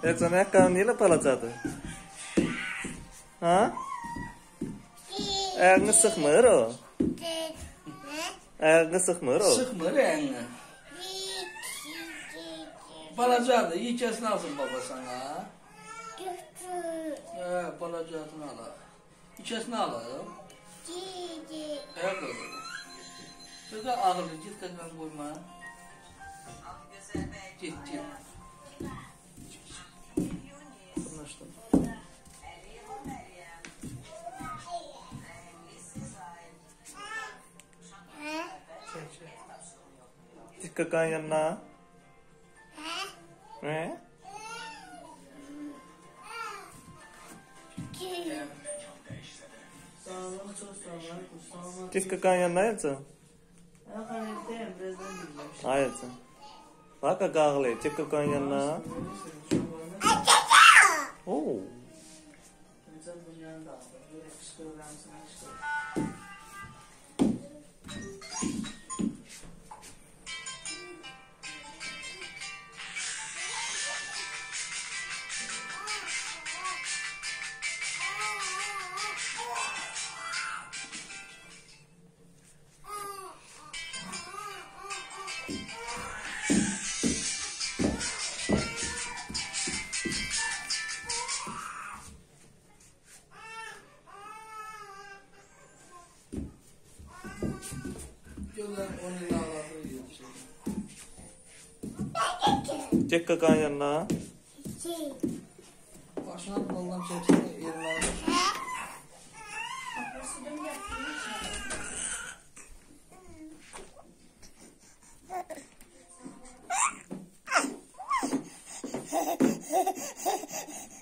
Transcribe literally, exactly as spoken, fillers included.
Yoksa ayakkabı neyle palacadı? Ha? Ayağını sıkmıyor o. Ayağını sıkmıyor o. Sıkmıyor ayağını. Palacadı, iyi kesin alsın baba sana. Ee, palacadını al. İçesini al. Ayakkabı. Şurada ağırlı, git kadar koyma. Git, git. Anlaştım. Git kakan yanına. He? Git kakan yanına yatsa. Hayır. Bak kakağlı. Git kakan yanına. Oo. Çek kakan yanına. Başına baldan çeksin yerine. Hehehehe